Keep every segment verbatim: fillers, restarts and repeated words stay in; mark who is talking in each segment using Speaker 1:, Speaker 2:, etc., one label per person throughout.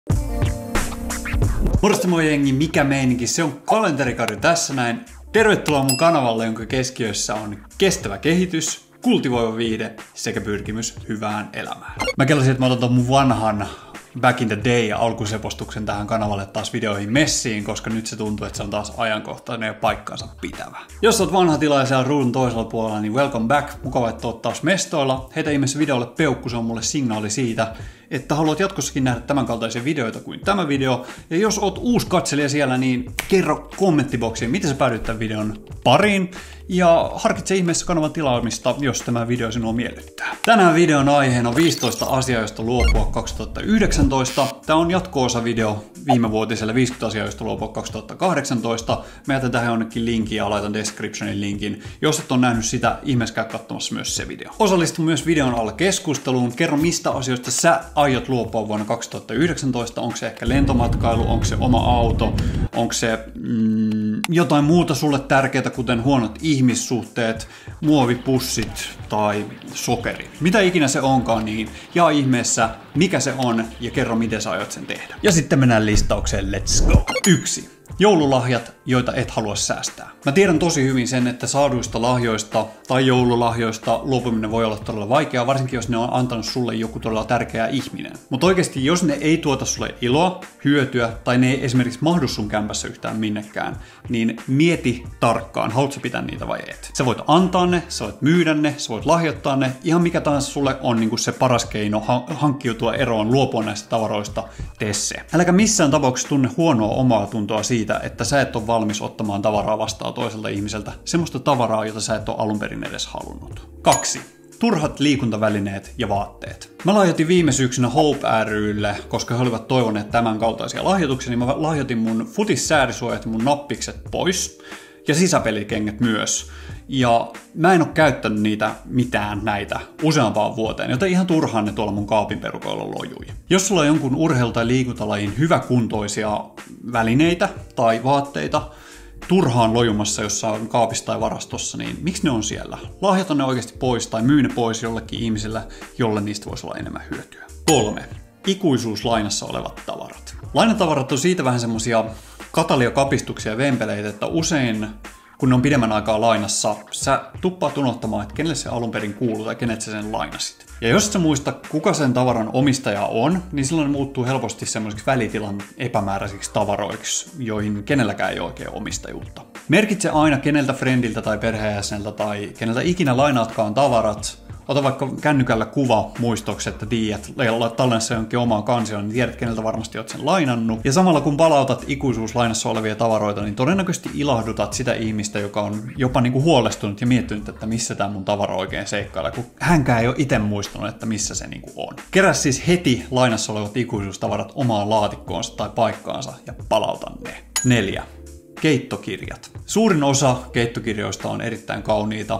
Speaker 1: Morjesta moi jengi, mikä meininki? Se on Kalenterikari tässä näin. Tervetuloa mun kanavalle, jonka keskiössä on kestävä kehitys, kultivoiva viihde sekä pyrkimys hyvään elämään. Mä kelasin, että mä otan ton mun vanhan Back in the Day alkusepostuksen tähän kanavalle taas videoihin messiin, koska nyt se tuntuu, että se on taas ajankohtainen ja paikkaansa pitävä. Jos oot vanha tilaaja siellä ruudun toisella puolella, niin welcome back. Mukava, että oot taas mestoilla. Heitä ihmeessä videolle peukku, se on mulle signaali siitä, että haluat jatkossakin nähdä tämän kaltaisia videoita kuin tämä video. Ja jos oot uusi katselija siellä, niin kerro kommenttiboksiin, miten sä päädyit tämän videon pariin. Ja harkitse ihmeessä kanavan tilaamista, jos tämä video sinua miellyttää. Tänään videon aiheena on viisitoista asiaa, joista luopua kaksituhattayhdeksäntoista. Tämä on jatko-osa video viimevuotiselle viisikymmentä asiaa, joista luopua kaksituhattakahdeksantoista. Mä jätän tähän jonnekin linkin ja laitan descriptionin linkin. Jos et ole nähnyt sitä, ihmeessä käy katsomassa myös se video. Osallistu myös videon alla keskusteluun. Kerro, mistä asioista sä aiot luopua vuonna kaksituhattayhdeksäntoista. Onko se ehkä lentomatkailu, onko se oma auto, onko se mm, jotain muuta sulle tärkeää, kuten huonot ihmissuhteet, muovipussit tai sokeri. Mitä ikinä se onkaan, niin jaa ihmeessä, mikä se on ja kerro, miten sä aiot sen tehdä. Ja sitten mennään listaukseen, let's go! Yksi. Joululahjat, joita et halua säästää. Mä tiedän tosi hyvin sen, että saaduista lahjoista tai joululahjoista luopuminen voi olla todella vaikeaa, varsinkin jos ne on antanut sulle joku todella tärkeä ihminen. Mutta oikeasti, jos ne ei tuota sulle iloa, hyötyä tai ne ei esimerkiksi mahdu sun kämpässä yhtään minnekään, niin mieti tarkkaan, haluatko pitää niitä vai et. Sä voit antaa ne, sä voit myydä ne, sä voit lahjoittaa ne, ihan mikä tahansa sulle on niin kuin se paras keino hankkiutua eroon, luopua näistä tavaroista, tee se. Äläkä missään tapauksessa tunne huonoa omaa tuntoa siitä, että sä et ole valmis ottamaan tavaraa vastaan toiselta ihmiseltä, semmoista tavaraa, jota sä et ole alun perin edes halunnut. Kaksi. Turhat liikuntavälineet ja vaatteet. Mä lahjoitin viime syksynä Hope ry:lle, koska he olivat toivoneet tämän kaltaisia lahjoituksia, niin mä lahjoitin mun futissäädisuojat ja mun nappikset pois. Ja sisäpelikengät myös. Ja mä en ole käyttänyt niitä mitään näitä useampaan vuoteen, joten ihan turhaan ne tuolla mun kaapin perukoilla lojui. Jos sulla on jonkun urheilu- tai liikuntalajin hyväkuntoisia välineitä tai vaatteita turhaan lojumassa jossain kaapissa tai varastossa, niin miksi ne on siellä? Lahjata ne oikeasti pois tai myy ne pois jollekin ihmiselle, jolle niistä voisi olla enemmän hyötyä. Kolme. Ikuisuuslainassa olevat tavarat. Lainatavarat on siitä vähän semmosia kataliokapistuksia ja vempeleitä, että usein kun ne on pidemmän aikaa lainassa, sä tuppaat unohtamaan, että kenelle se alun perin kuuluu tai kenet sä sen lainasit. Ja jos et sä muista, kuka sen tavaran omistaja on, niin silloin ne muuttuu helposti semmoisiksi välitilan epämääräisiksi tavaroiksi, joihin kenelläkään ei ole oikein omistajuutta. Merkitse aina keneltä friendiltä tai perheenjäseneltä tai keneltä ikinä lainaatkaan tavarat. Ota vaikka kännykällä kuva muistoksi, että tiedät, tallennassa jonkin omaan kansioon, niin tiedät, keneltä varmasti olet sen lainannut. Ja samalla kun palautat ikuisuuslainassa olevia tavaroita, niin todennäköisesti ilahdutat sitä ihmistä, joka on jopa niinku huolestunut ja miettinyt, että missä tämä mun tavara oikein seikkailee, kun hänkään ei ole itse muistanut, että missä se niinku on. Kerää siis heti lainassa olevat ikuisuustavarat omaan laatikkoonsa tai paikkaansa ja palauta ne. Neljä. Keittokirjat. Suurin osa keittokirjoista on erittäin kauniita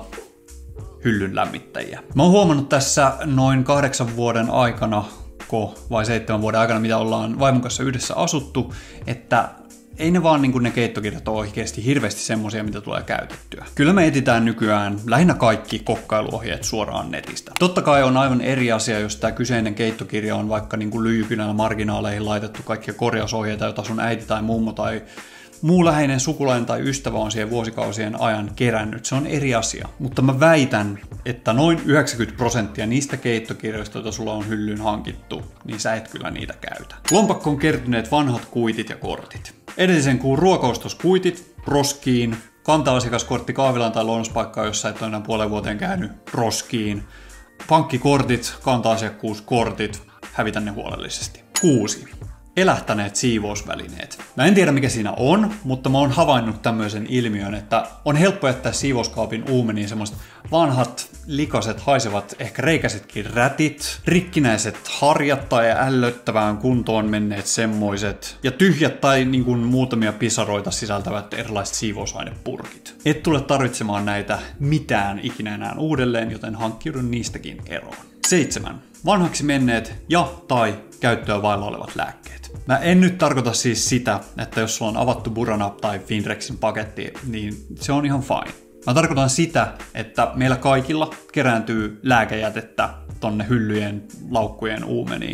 Speaker 1: hyllyn lämmittäjiä. Mä oon huomannut tässä noin kahdeksan vuoden aikana, vai seitsemän vuoden aikana, mitä ollaan vaimon kanssa yhdessä asuttu, että ei ne vaan niin kuin ne keittokirjat ole oikeasti hirveästi semmosia, mitä tulee käytettyä. Kyllä me etsitään nykyään lähinnä kaikki kokkailuohjeet suoraan netistä. Totta kai on aivan eri asia, jos tämä kyseinen keittokirja on vaikka niin kuin lyijykynällä marginaaleihin laitettu kaikkia korjausohjeita, joita sun äiti tai mummo tai muu läheinen sukulainen tai ystävä on siihen vuosikausien ajan kerännyt. Se on eri asia. Mutta mä väitän, että noin yhdeksänkymmentä prosenttia niistä keittokirjoista, joita sulla on hyllyyn hankittu, niin sä et kyllä niitä käytä. Lompakkoon kertyneet vanhat kuitit ja kortit. Edellisen kuun ruokaostoskuitit, roskiin, kanta-asiakaskortti kahvilaan tai lounaspaikkaan, jossa et ole enää puolen vuoteen käynyt, roskiin. Pankkikortit, kanta-asiakkuuskortit, hävitä ne huolellisesti. Kuusi. Elähtäneet siivousvälineet. Mä en tiedä mikä siinä on, mutta mä oon havainnut tämmöisen ilmiön, että on helppo jättää siivouskaapin uumeniin semmoiset vanhat, likaset, haisevat, ehkä reikäisetkin rätit, rikkinäiset harjat tai ällöttävään kuntoon menneet semmoiset, ja tyhjät tai niin kuin muutamia pisaroita sisältävät erilaiset siivousainepurkit. Et tule tarvitsemaan näitä mitään ikinä enää uudelleen, joten hankkiudun niistäkin eroon. Seitsemän. Vanhaksi menneet ja tai käyttöä vailla olevat lääkkeet. Mä en nyt tarkoita siis sitä, että jos sulla on avattu Burana tai Finrexin paketti, niin se on ihan fine. Mä tarkoitan sitä, että meillä kaikilla kerääntyy lääkejätettä tonne hyllyjen, laukkujen uumeniin.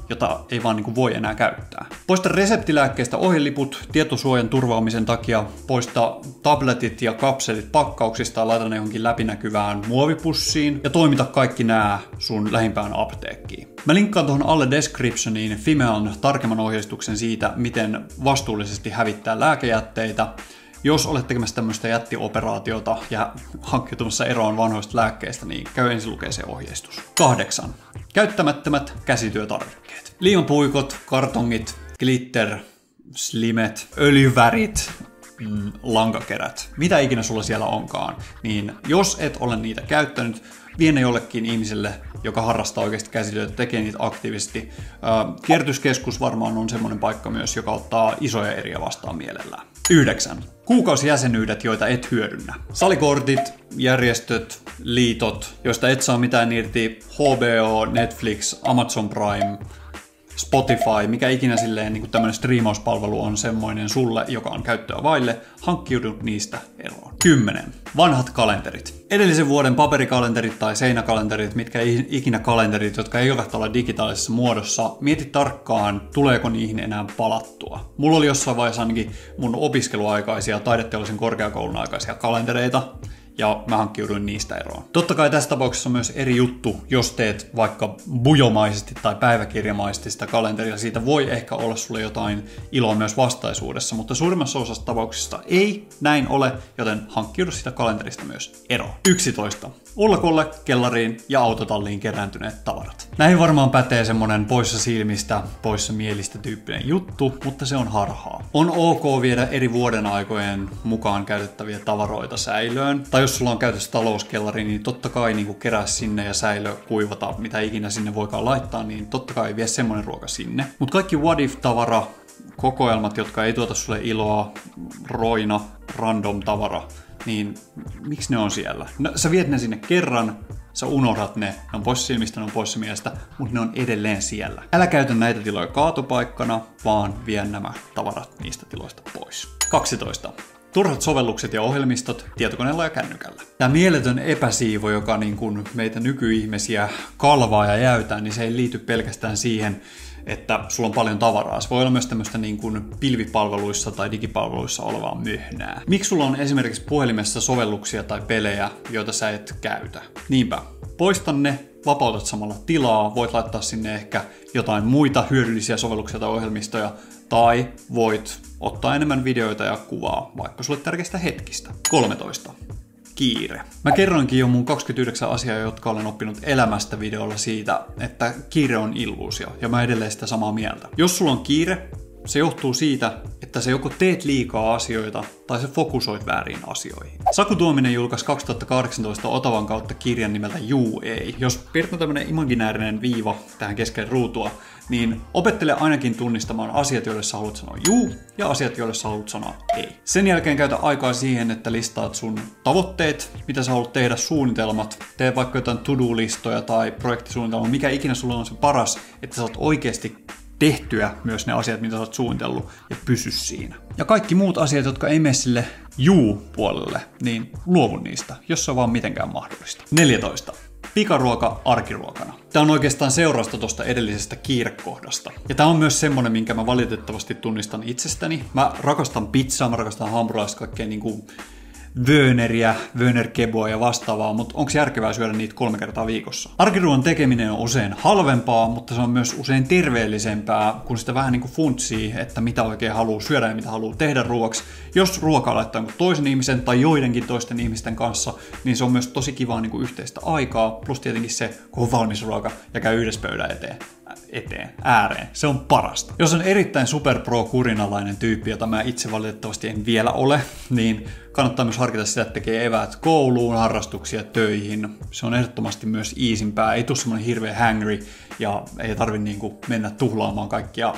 Speaker 1: jota ei vaan niin kuin voi enää käyttää. Poista reseptilääkkeistä ohjeliput tietosuojan turvaamisen takia, poista tabletit ja kapselit pakkauksista ja laita ne johonkin läpinäkyvään muovipussiin ja toimita kaikki nämä sun lähimpään apteekkiin. Mä linkkaan tuohon alle descriptioniin Fimean tarkemman ohjeistuksen siitä, miten vastuullisesti hävittää lääkejätteitä. Jos olet tekemässä tämmöistä jättioperaatiota ja hankkiutumassa eroon vanhoista lääkkeistä, niin käy ensin lukee se ohjeistus. Kahdeksan. Käyttämättömät käsityötarvikkeet. Liimapuikot, kartongit, glitter, slimet, öljyvärit, mm, lankakerät, mitä ikinä sulla siellä onkaan, niin jos et ole niitä käyttänyt, vie ne jollekin ihmiselle, joka harrastaa oikeasti käsityötä, tekee niitä aktiivisesti. Kierrätyskeskus varmaan on semmoinen paikka myös, joka ottaa isoja eriä vastaan mielellään. Yhdeksän. Kuukausijäsenyydet, joita et hyödynnä. Salikortit, järjestöt, liitot, joista et saa mitään irti, H B O, Netflix, Amazon Prime, Spotify, mikä ikinä silleen niin tämmöinen striimauspalvelu on semmoinen sulle, joka on käyttöä vaille, hankkiudu niistä eroon. Kymmenen. Vanhat kalenterit. Edellisen vuoden paperikalenterit tai seinäkalenterit, mitkä ikinä kalenterit, jotka eivät ole digitaalisessa muodossa, mieti tarkkaan, tuleeko niihin enää palattua. Mulla oli jossain vaiheessa ainakin mun opiskeluaikaisia, taideteollisen korkeakoulun aikaisia kalentereita, ja mä hankkiuduin niistä eroon. Totta kai tässä tapauksessa on myös eri juttu, jos teet vaikka bujomaisesti tai päiväkirjamaisesti sitä kalenteria. Siitä voi ehkä olla sulle jotain iloa myös vastaisuudessa, mutta suurimmassa osassa tapauksista ei näin ole, joten hankkiudu sitä kalenterista myös eroon. yksitoista. Ullakolle, kellariin ja autotalliin kerääntyneet tavarat. Näihin varmaan pätee semmonen poissa silmistä, poissa mielistä tyyppinen juttu, mutta se on harhaa. On ok viedä eri vuoden aikojen mukaan käytettäviä tavaroita säilöön. Tai jos sulla on käytössä talouskellari, niin totta kai niin kerää sinne ja säilö, kuivata, mitä ikinä sinne voikaan laittaa, niin totta kai vie semmonen ruoka sinne. Mutta kaikki what if-tavara, kokoelmat, jotka ei tuota sulle iloa, roina, random tavara, niin miksi ne on siellä? No, sä viet ne sinne kerran, sä unohdat ne, ne on pois silmistä, ne on pois mielestä, mutta ne on edelleen siellä. Älä käytä näitä tiloja kaatopaikkana, vaan vie nämä tavarat niistä tiloista pois. kaksitoista. Turhat sovellukset ja ohjelmistot tietokoneella ja kännykällä. Tämä mieletön epäsiivo, joka niin kuin meitä nykyihmisiä kalvaa ja jäytää, niin se ei liity pelkästään siihen, että sulla on paljon tavaraa. Se voi olla myös tämmöistä niin kuin pilvipalveluissa tai digipalveluissa olevaa möhnää. Miksi sulla on esimerkiksi puhelimessa sovelluksia tai pelejä, joita sä et käytä? Niinpä, poista ne, vapautat samalla tilaa, voit laittaa sinne ehkä jotain muita hyödyllisiä sovelluksia tai ohjelmistoja, tai voit ottaa enemmän videoita ja kuvaa vaikka sulle tärkeistä hetkistä. kolmetoista. Kiire. Mä kerroinkin jo mun kaksikymmentäyhdeksän asiaa, jotka olen oppinut elämästä videolla siitä, että kiire on illuusio, ja mä edelleen sitä samaa mieltä. Jos sulla on kiire, se johtuu siitä, että sä joko teet liikaa asioita, tai sä fokusoit väärin asioihin. Saku Tuominen julkaisi kaksituhattakahdeksantoista Otavan kautta kirjan nimeltä Juu ei. Jos piirretään tämmönen imaginäärinen viiva tähän keskelle ruutua, niin opettele ainakin tunnistamaan asiat, joille sä haluat sanoa juu, ja asiat, joille sä haluat sanoa ei. Sen jälkeen käytä aikaa siihen, että listaat sun tavoitteet, mitä sä haluat tehdä, suunnitelmat, tee vaikka jotain to-do-listoja tai projektisuunnitelmaa, mikä ikinä sulla on se paras, että sä oot oikeasti tehtyä myös ne asiat, mitä sä oot suunnitellut, ja pysy siinä. Ja kaikki muut asiat, jotka ei mene sille juu-puolelle, niin luovu niistä, jos se on vaan mitenkään mahdollista. neljätoista. Pikaruoka arkiruokana. Tämä on oikeastaan seurausta tuosta edellisestä kiirekohdasta. Ja tämä on myös semmonen, minkä mä valitettavasti tunnistan itsestäni. Mä rakastan pizzaa, mä rakastan hampurilaista, kaikkea niinku vööneriä, vöönerkeboa ja vastaavaa, mutta onko järkevää syödä niitä kolme kertaa viikossa? Arkiruoan tekeminen on usein halvempaa, mutta se on myös usein terveellisempää, kun sitä vähän niin kuin funtsii, että mitä oikein haluaa syödä ja mitä haluaa tehdä ruoaksi. Jos ruokaa laittaa toisen ihmisen tai joidenkin toisten ihmisten kanssa, niin se on myös tosi kivaa niin kuin yhteistä aikaa, plus tietenkin se, kun on valmis ruoka ja käy yhdessä pöydän eteen. eteen, ääreen. Se on parasta. Jos on erittäin superpro kurinalainen tyyppi, jota mä itse valitettavasti en vielä ole, niin kannattaa myös harkita sitä, että tekee eväät kouluun, harrastuksia, töihin. Se on ehdottomasti myös easimpää. Ei tule semmoinen hirveä hangry ja ei tarvitse niinku mennä tuhlaamaan kaikkia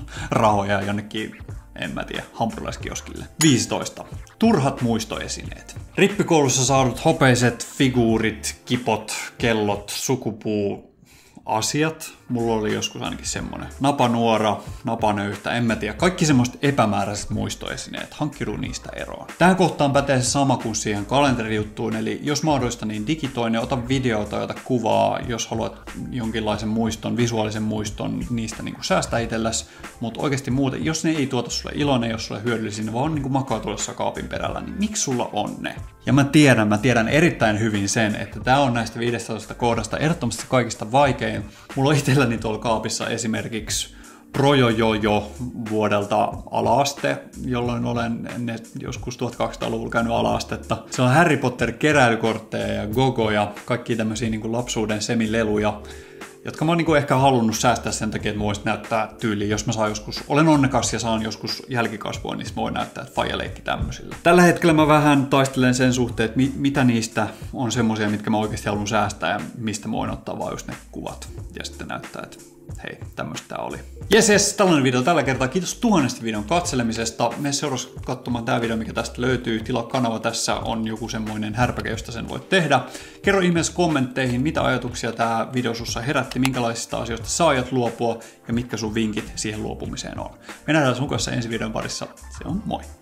Speaker 1: rahoja jonnekin, en mä tiedä, hampurilaiskioskille. viisitoista. Turhat muistoesineet. Rippikoulussa saadut hopeiset figuurit, kipot, kellot, sukupuu, asiat, mulla oli joskus ainakin semmonen napanuora, napanöyhtä, en mä tiedä. Kaikki semmoiset epämääräiset muistoesineet, hankkiuduu niistä eroon. Tähän kohtaan pätee se sama kuin siihen kalenterijuttuun, eli jos mahdollista, niin digitoi ne, ota videota tai ota kuvaa, jos haluat jonkinlaisen muiston, visuaalisen muiston, niistä niin kuin säästää itselläsi, mutta oikeasti muuten, jos ne ei tuota sulle iloa, ne ei ole sulle hyödyllisiä, ne vaan niin kuin makaa tuossa kaapin perällä, niin miksi sulla on ne? Ja mä tiedän, mä tiedän erittäin hyvin sen, että tää on näistä viidestätoista kohdasta ehdottomasti kaikista vaikein. Mulla on itselläni tuolla kaapissa esimerkiksi Projojojo vuodelta ala-aste, jolloin olen ne joskus tuhatkaksisataaluvulla käynyt ala-astetta. Se on Harry Potter keräilykortteja ja gogoja, kaikki tämmöisiä niin kuin lapsuuden semileluja, jotka mä oon niin ehkä halunnut säästää sen takia, että mä voisin näyttää tyyliin, jos mä saan joskus, olen onnekas ja saan joskus jälkikasvua, niin mä voin näyttää, että faija leikki tämmöisillä. Tällä hetkellä mä vähän taistelen sen suhteen, että mi- mitä niistä on semmosia, mitkä mä oikeasti haluan säästää ja mistä mä voin ottaa vaan just ne kuvat ja sitten näyttää, että hei, tämmöistä tää oli. Jes, jes, tällainen video tällä kertaa. Kiitos tuhannesti videon katselemisesta. Mene seuraavaksi katsomaan tää video, mikä tästä löytyy. Tilaa kanava, tässä on joku semmoinen härpäke, josta sen voit tehdä. Kerro ihmeessä kommentteihin, mitä ajatuksia tää video sussa herätti, minkälaisista asioista sä aiot luopua ja mitkä sun vinkit siihen luopumiseen on. Me nähdään sun kanssa ensi videon parissa. Se on moi!